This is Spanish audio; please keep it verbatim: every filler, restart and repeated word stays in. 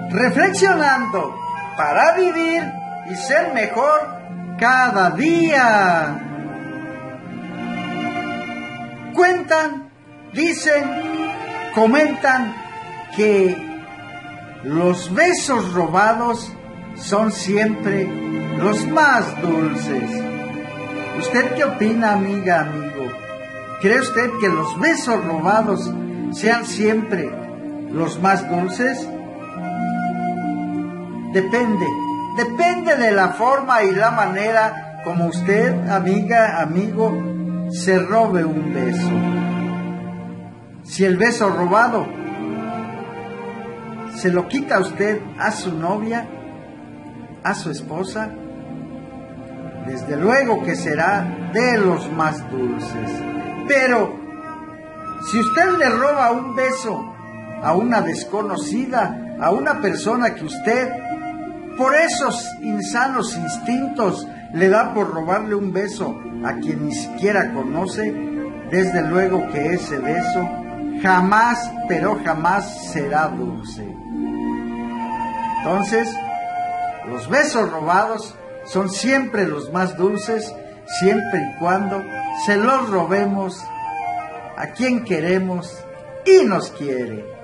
reflexionando para vivir y ser mejor cada día. Cuentan, dicen, comentan que los besos robados son siempre los más dulces. ¿Usted qué opina, amiga, amigo? ¿Cree usted que los besos robados sean siempre los más dulces? Depende, depende de la forma y la manera como usted, amiga, amigo, se robe un beso. Si el beso robado se lo quita usted a su novia, a su esposa, desde luego que será de los más dulces. Pero si usted le roba un beso a una desconocida, a una persona que usted, por esos insanos instintos, le da por robarle un beso a quien ni siquiera conoce, desde luego que ese beso jamás, pero jamás será dulce. Entonces, los besos robados son siempre los más dulces, siempre y cuando se los robemos a quien queremos y nos quiere.